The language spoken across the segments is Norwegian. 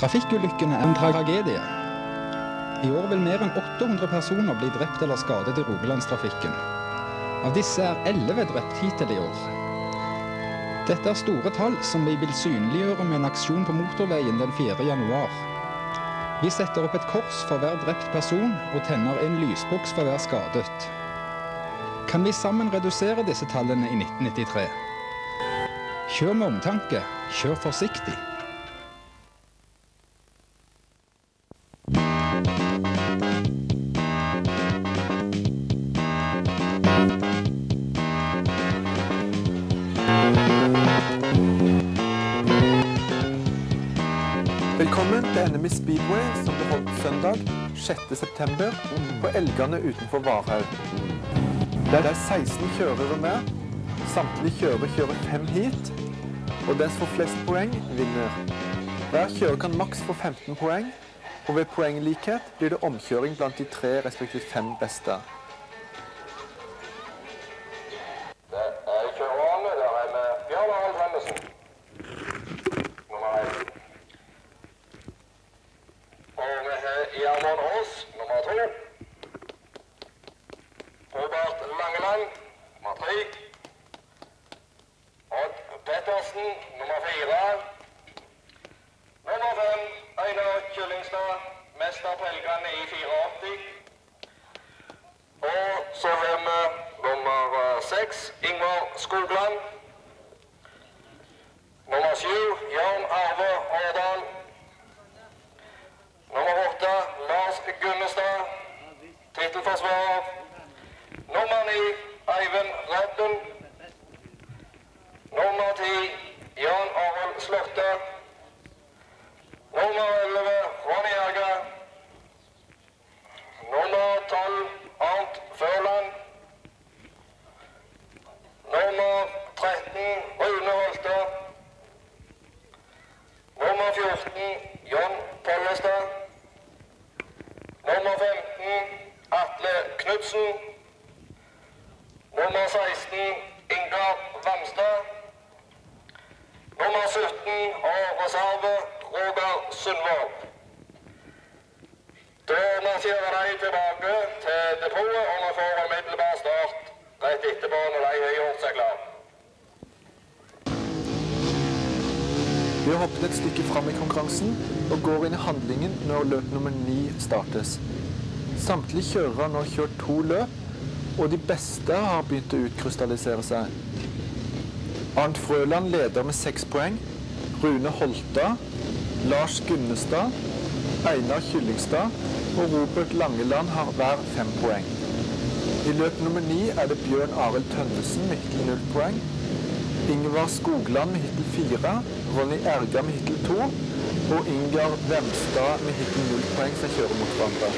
Trafikkulykkene er en tragedie. I år vil mer enn 800 personer bli drept eller skadet i Rogalandstrafikken. Av disse er 11 drept hittil i år. Dette er store tall som vi vil synliggjøre med en aksjon på motorveien den 4. januar. Vi setter opp et kors for hver drept person og tenner en lysboks for hver skadet. Kan vi sammen redusere disse tallene i 1993? Kjør med omtanke, kjør forsiktig. Velkommen til NM i Speedway som ble holdt søndag 6. september på Elgane utenfor Varhaug. Det er 16 kjørere med. Samtlige kjørere kjører 5 heat, og den som får flest poeng vinner. Hver kjører kan maks få 15 poeng, og ved poenglikhet blir det omkjøring blant de 3 respektive 5 beste. Det er kjørerne, der er med Bjørn Arild Henderson. Nummer 1. Og vi har Gjermund Aas, nummer 2. Robert Langeland, nummer 3. Odd Pettersen, nummer 4. Nummer 5, Einar Kyllingstad, mester på Elgane i 84. Og så har vi nummer 6, Ingvar Skogland. Nummer 7, Jan Arve Årdal. Nummer 8, Lars Gunnestad, titelforsvarer. Nummer 9, Eivind Redden. Nummer 10, Jan Arild Slåtte. Nummer 11, Ronny Erga. Nummer 12, Arnt Førland. Nummer 13, Rune Holte. Nummer 14, Jon Pollestad. Nummer 15, Atle Knudsen. Nummer 16, Ingar Vamstad. Nummer 17, og reserve, Roger Sundvold. Da marsjerer de tilbake til depotet, og vi får umiddelbar start rett etterpå når de har gjort seg klar. Vi har hoppet et stykke frem i konkurransen og går inn i handlingen når løp nummer 9 startes. Samtlige kjørere har nå kjørt 2 løp, og de beste har begynt å utkrystallisere seg. Arnt Frøland leder med 6 poeng, Rune Holta, Lars Gunnestad, Einar Kyllingstad og Robert Langeland har hver 5 poeng. I løp nummer 9 er det Bjørn Arild Tønnesen med hittil 0 poeng, Ingvar Skogland med hittil 4, Ronny Erga med hittil 2 og Ingar Vemstad med hittil 0 poeng som kjører mot hverandre.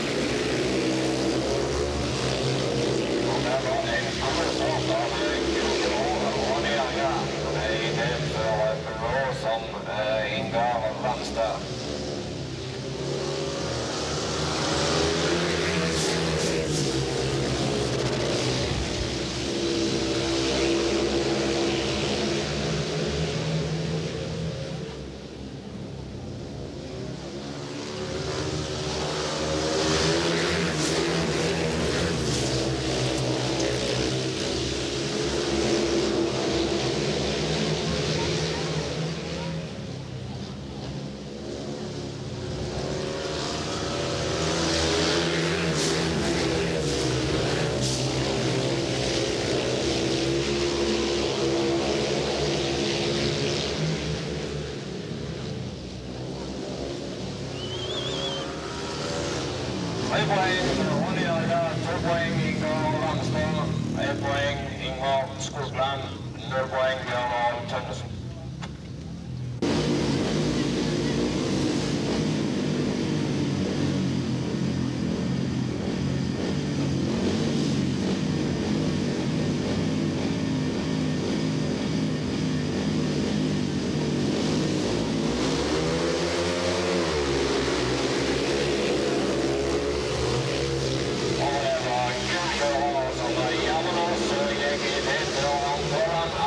Ronny Erga, 2 poeng, Ingar Vamstad, 1 poeng, Ingvar Skogland, 0 poeng, Bjørn Arild Tønnesen.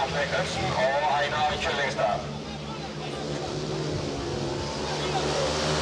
Knudsen og Einar Kyllingstad.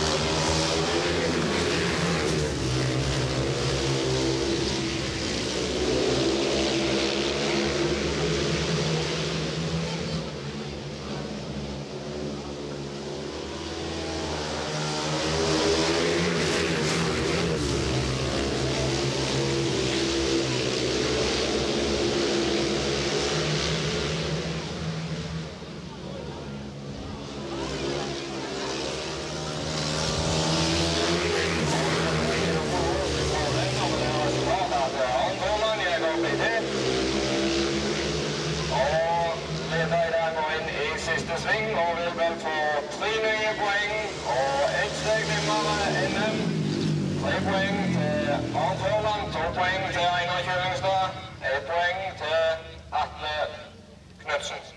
3 nye poeng og 1 steg nærmere NM. 3 poeng til Arnt Hørland, 2 poeng til Einar Kjølingstad, 1 poeng til Atle Knudsen.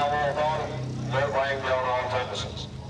Einar Vårdal. 0 poeng Bjørn Arne Tønnesen.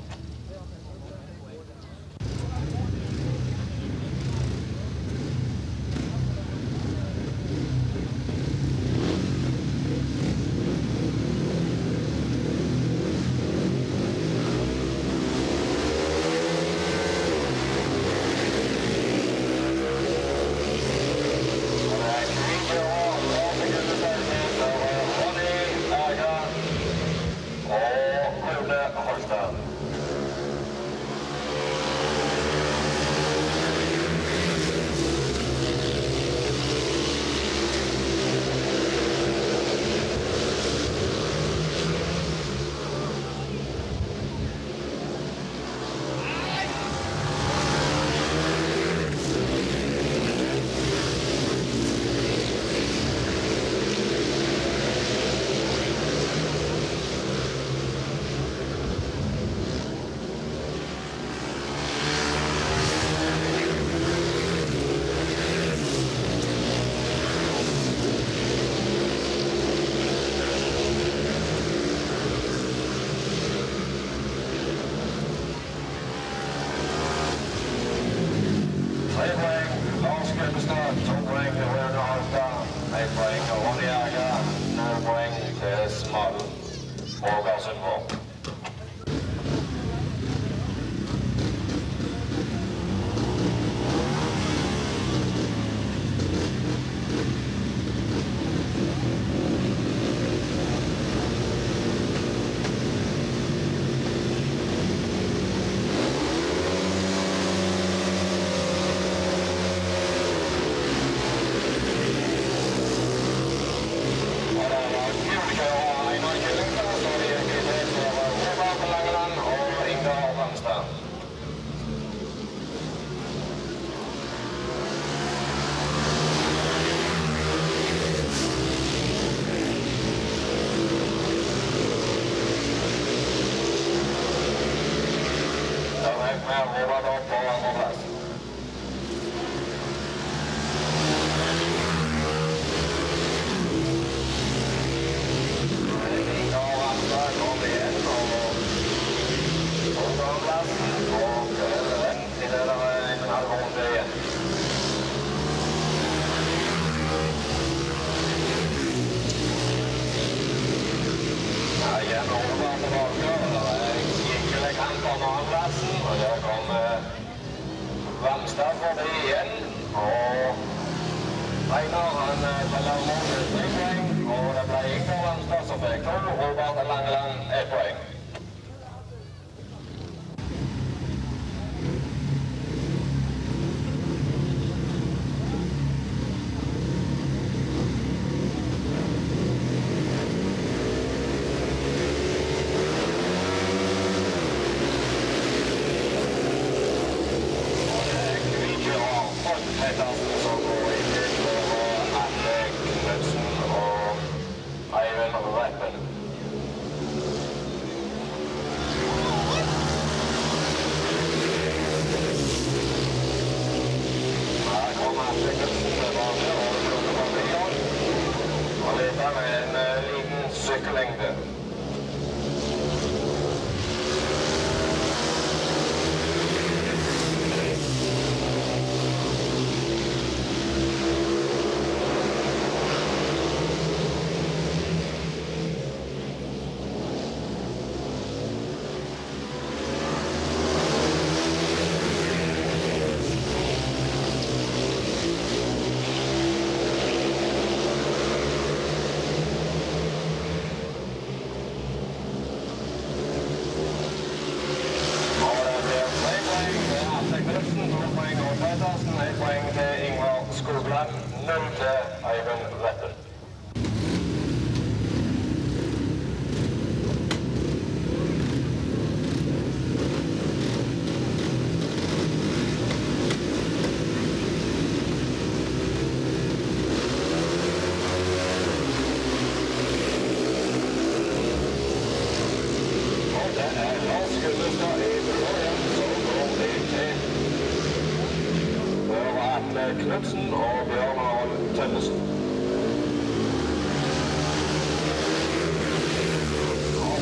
Knudsen og Bjørn Arne Tønnesen.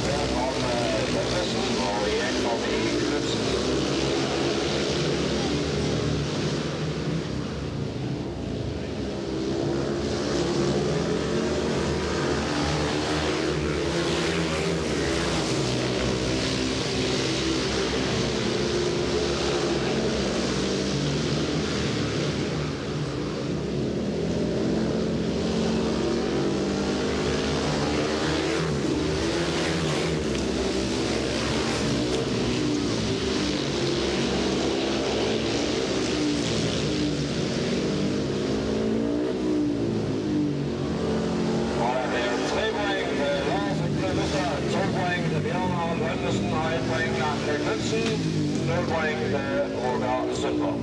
Pettersen har 1 poeng, Atle Knudsen 0 poeng til Roger Sundberg.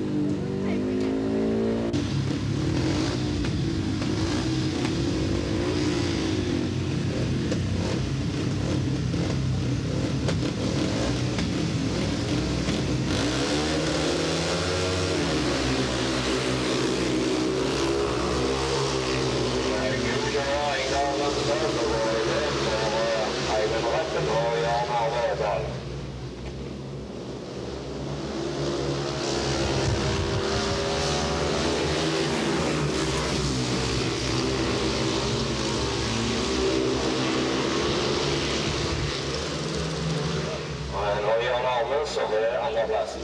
Så er andreplassen.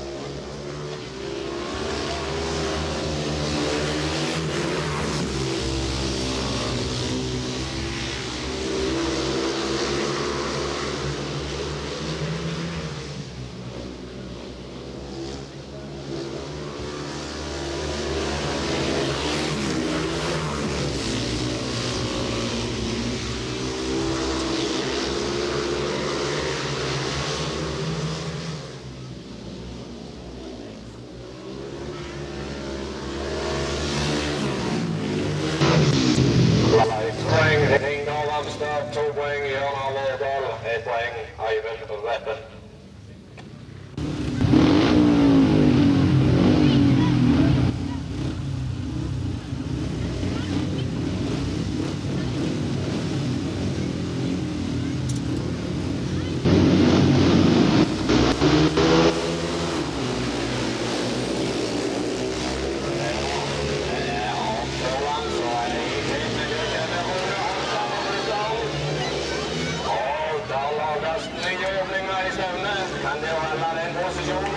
Ringdal Amstad 2 poeng, Jørn Lårdal 1 poeng, Eivind Reppen. Kan det holde den posisjonen?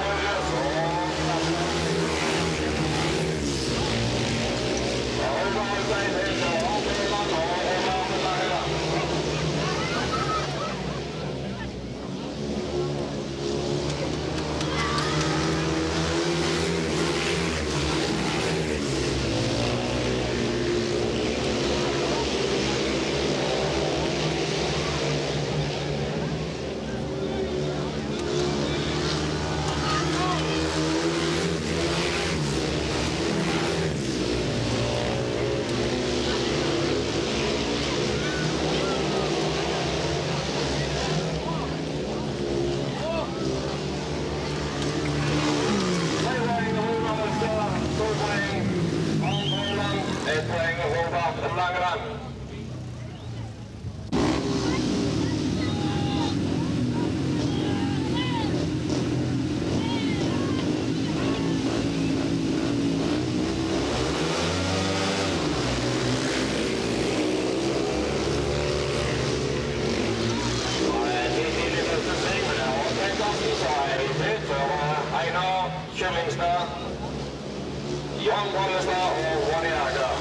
Kjellingstad, Jan Bollestad og Ronny Erger.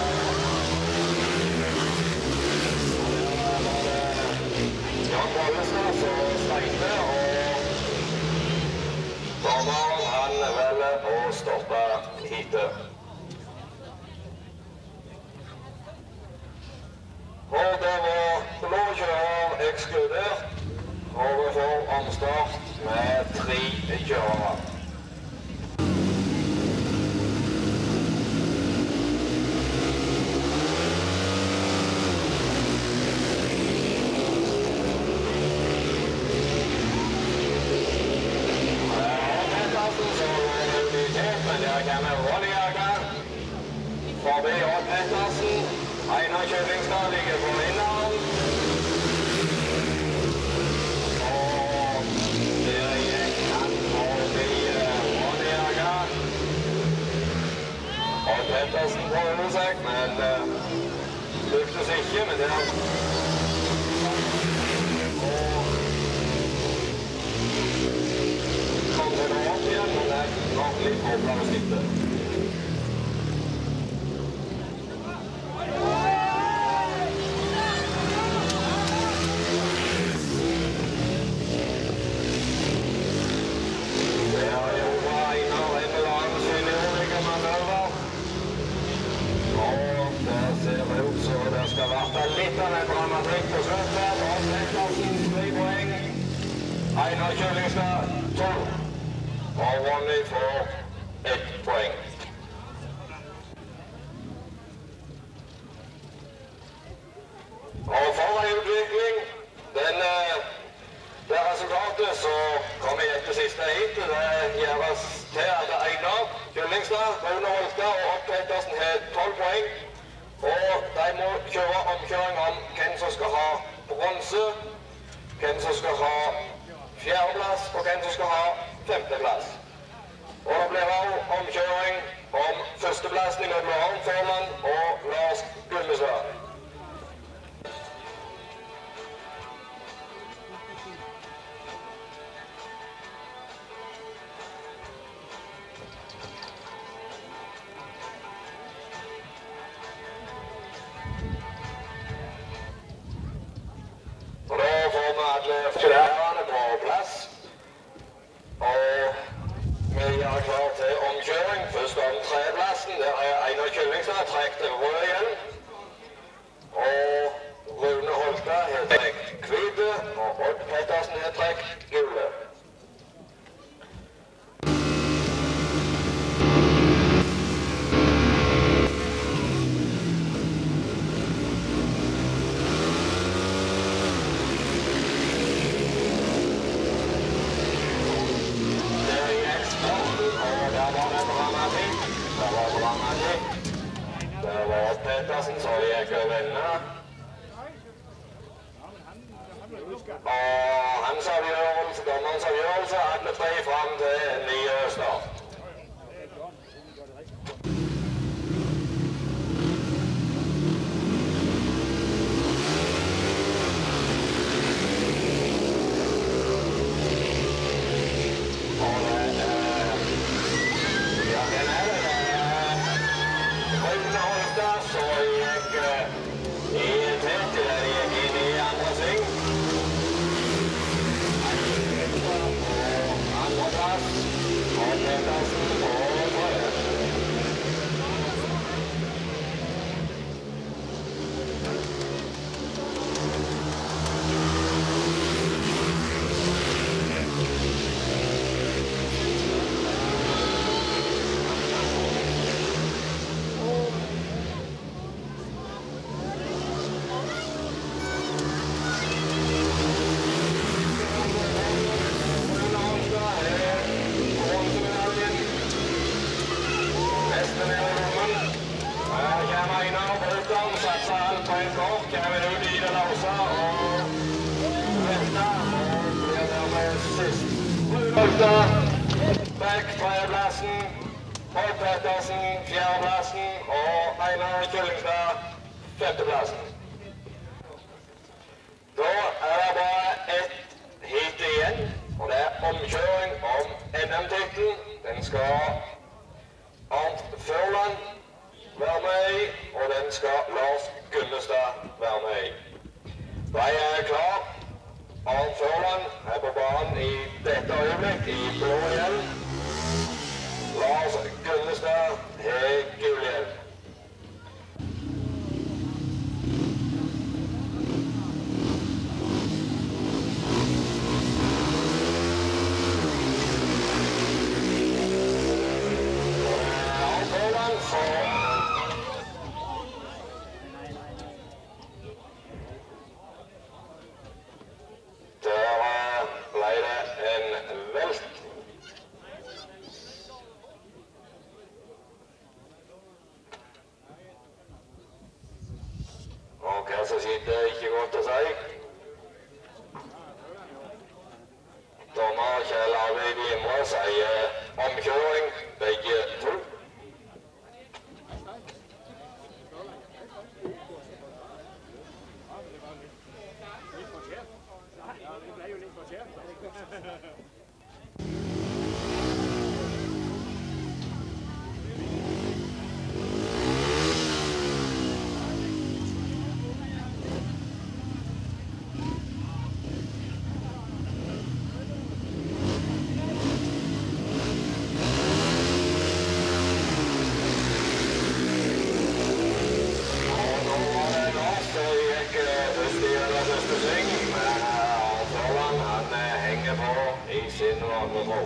Jan Bollestad som steinte, og dommeren han velger å stoppe heatet. Og det var blå kjører ekskludert, og vi får omstart med 3 kjørere. Forbi Odd Pettersen, Einar Kjellingstad ligger på vinneren. Og der gikk han forbi Ronny Erger. Odd Pettersen prøver seg, men lyktes ikke, men det er... Kom til å opp igjen, men det er nok litt håplere å sitte. Litt av en dramatikk Einar Kjølingstad 2. Og Ronny får 1 poeng. Og for en utvikling, det resultatet så kommer jeg etter siste hit. Det gjøres til at Einar Kjølingstad, Rune Holstad og Odd Pettersen har 12 poeng. Og de må kjøre omkjøring om hvem som skal ha bronse, hvem som skal ha 4. plass og hvem som skal ha 5. plass. Og det blir også omkjøring om 1. plassen mellom Arn Førland og Lars Gummesvær. Og da får vi alle fjærene på plass. Og vi gjør klar til omkjøring. Først om 3. plassen. Der er Einar Kjølingstad trekt rød igjen. Og Rune Holstad har trekt hvite, og Odd Pettersen har trekt gule. Det var Pettersen som gikk over ende. Og hans avgjørelse, dommerens avgjørelse, alle 3 fram til 9 start. Beck 3. plassen, Odd Pettersen 4. plassen og Einar Kjølingstad 5. plassen. Da er det bare ett hit igjen, og det er omkjøring om NM-tittelen. Den skal Arnt Førland være med i, og den skal Lars Gummestad være med i. De er klar. Arnt Førland er på banen i dette øyeblikk i blå hjelm. Lars Gummestad har gul hjelm. Arnt Førland får så sitter ikke godt å si. Dommer Kjell Arvid Imre sier omkjøring, begge 2. Førland, han henger på sin vanetro.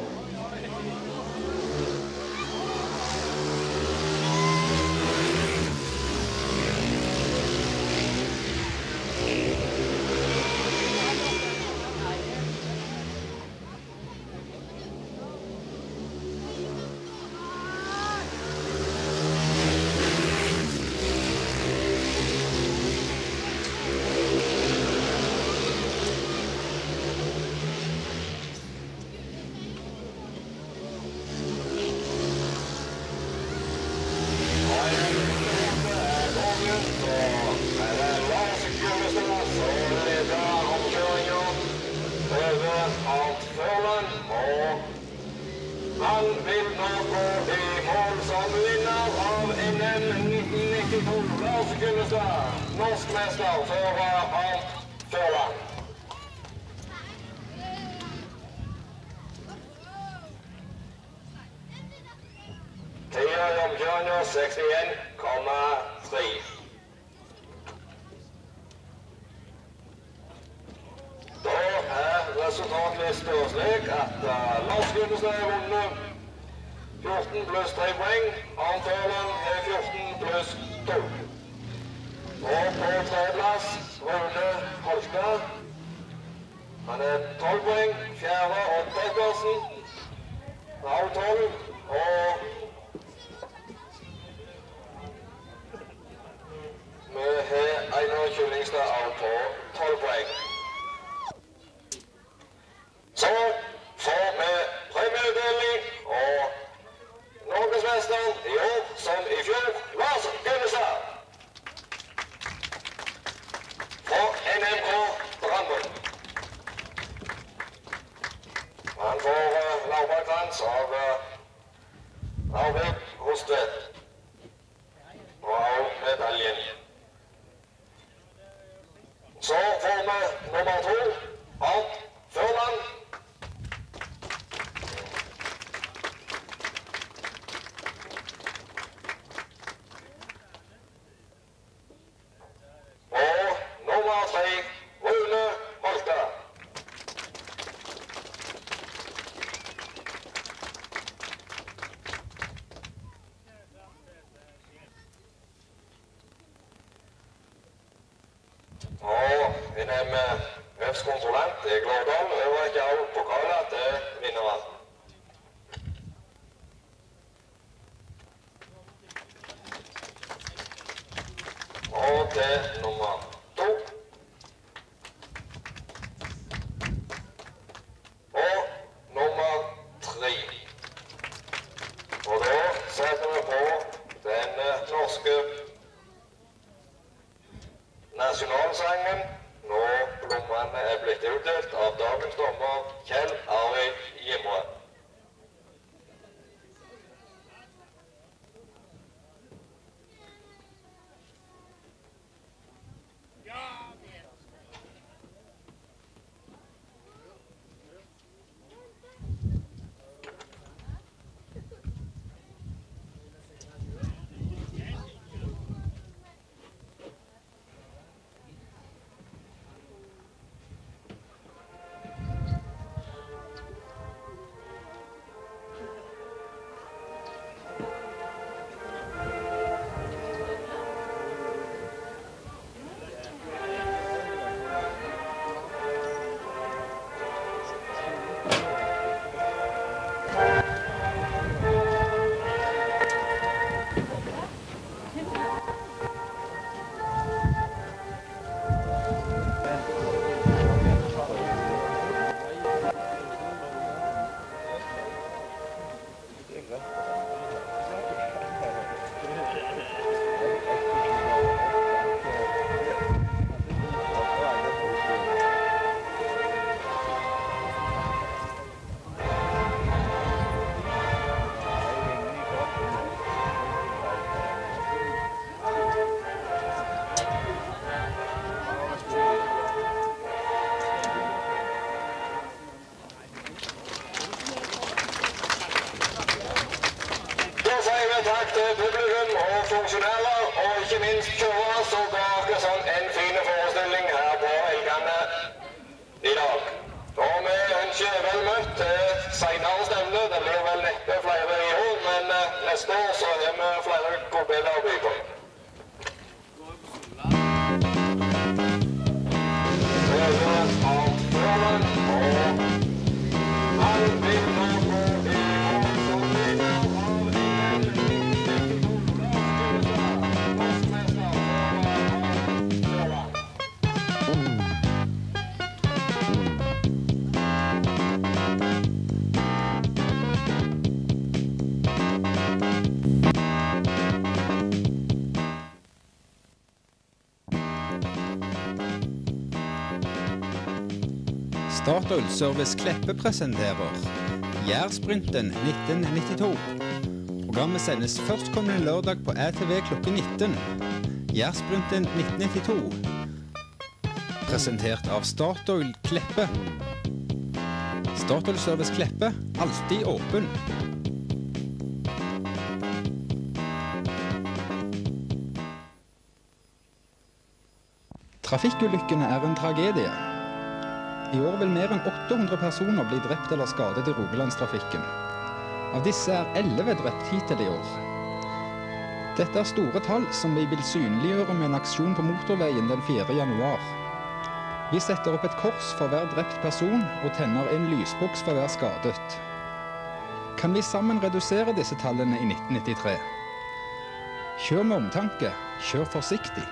Han vil nå gå i mål som vinner av NM 1992. Lars Gunnestad, norsk mester for Arnt Førland. Tida i omkjøringa 61,3. Da er resultatlista slik at Lars Gunnestad har vunnet 14 pluss 3 poeng. Arnt Førland er 14 pluss 2. Og på tredjeplass Rune Holstad. Han er 12 poeng. Fjerde Odd Pettersen. Raul 12. Og vi har Einar Kyllingstad på 12 poeng. Så får vi premieutdeling og norgesmesteren i år som i fjor, Lars Gunnestad. Fra NMK Brandbø. Han får laurbærkrans av Arvid Hostvedt. Og også medaljen. Så får vi nummer 2, Arnt Førland. Og nummer 3, Rune Holstad. Og NM Øvskonsulent er Glårdal, og ikke av pokaler til vinneren. Og til nummer 2. Og nummer 3. Og da setter vi på den norske nasjonalsangen når blommene er blitt utdelt av dagens dommer Kjell Arvid Gimre. Takk til publikum og funksjonærer, og ikke minst kjørere som ga oss en fin forestilling her på Elgane i dag. Og vi ønsker vel møtt til spillerbygger. Statoil Service Kleppe presenterer Jærsprinten 1992. Programmet sendes førstkommende lørdag på ATV klokken 19. Jærsprinten 1992. Presentert av Statoil Kleppe. Statoil Service Kleppe, alltid åpen. Trafikkulykkene er en tragedie. I år vil mer enn 800 personer bli drept eller skadet i Rogalandstrafikken. Av disse er 11 drept hittil i år. Dette er store tall som vi vil synliggjøre med en aksjon på motorveien den 4. januar. Vi setter opp et kors for hver drept person og tenner en lysboks for hver skadet. Kan vi sammen redusere disse tallene i 1993? Kjør med omtanke, kjør forsiktig.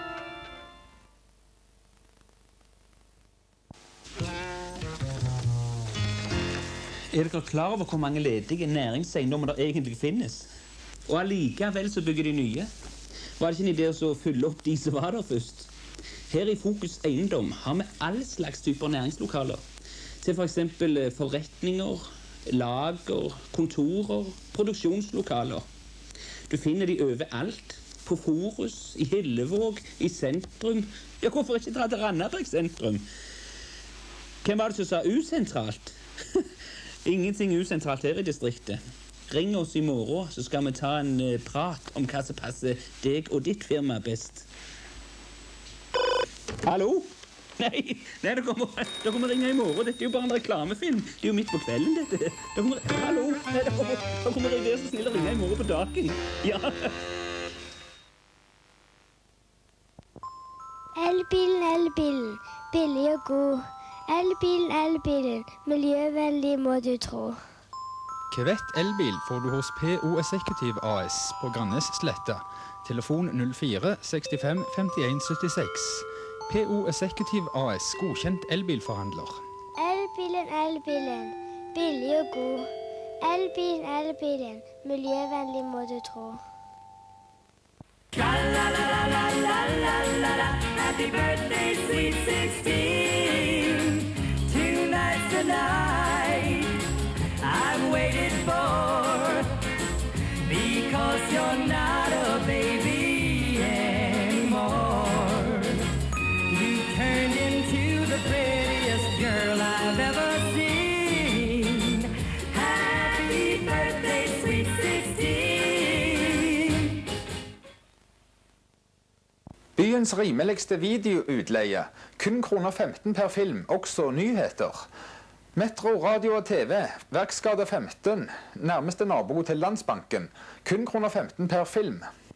Er dere klar over hvor mange ledige næringseiendommer der egentlig finnes? Og allikevel så bygger de nye. Var det ikke en idé å fylle opp de som var der først? Her i Fokus Eiendom har vi all slags typer næringslokaler. Til for eksempel forretninger, lager, kontorer, produksjonslokaler. Du finner de overalt. På Forus, i Hillevåg, i sentrum. Ja, hvorfor ikke dra til Randaberg sentrum? Hvem var det som sa usentralt? Ingenting usentralt her i distriktet. Ring oss i morgen, så skal vi ta en prat om hva som passer deg og ditt firma best. Hallo? Nei, dere kommer ringe i morgen. Dette er jo bare en reklamefilm. Det er jo midt på kvelden, dette. Hallo? Nei, dere kommer være så snill å ringe i morgen på dagen. Ja. Elbilen, elbilen. Billig og god. Elbilen, elbilen. Miljøvennlig må du tro. Kvett elbil får du hos PO Executive AS på Grannessletta. Telefon 04 65 51 76. PO Executive AS, godkjent elbilforhandler. Elbilen, elbilen. Billig og god. Elbilen, elbilen. Miljøvennlig må du tro. Happy birthday, sweet 16. Tonight's the night I've waited for, because you're not a baby anymore. You turned into the prettiest girl I've ever seen. Happy birthday, sweet 16. Byens rimeligste videoutleie. Kun kroner 15 per film, også nyheter. Metro, radio og TV. Verksgade 15. Nærmeste nabo til Landsbanken. Kun kroner 15 per film.